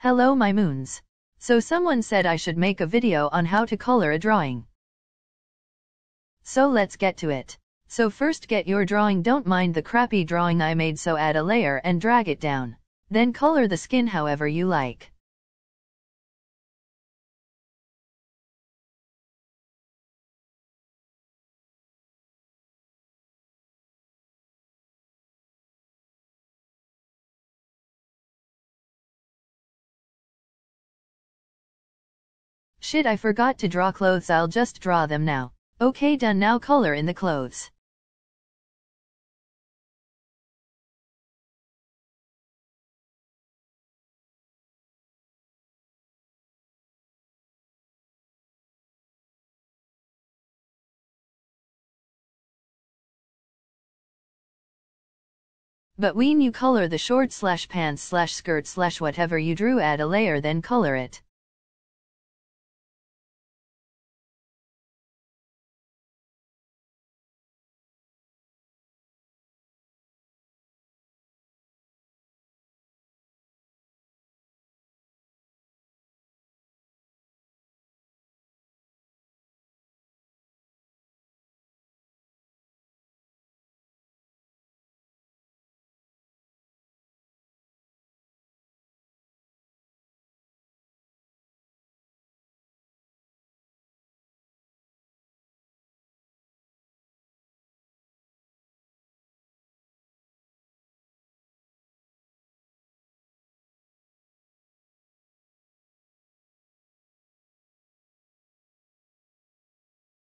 Hello my moons. So someone said I should make a video on how to color a drawing. So let's get to it. So first get your drawing, don't mind the crappy drawing I made, so add a layer and drag it down. Then color the skin however you like. Shit, I forgot to draw clothes, I'll just draw them now. Okay, done. Now color in the clothes. But when you color the short/pants/skirt/ whatever you drew, add a layer, then color it.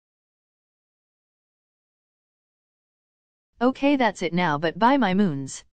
Okay, that's it now, but bye my moons.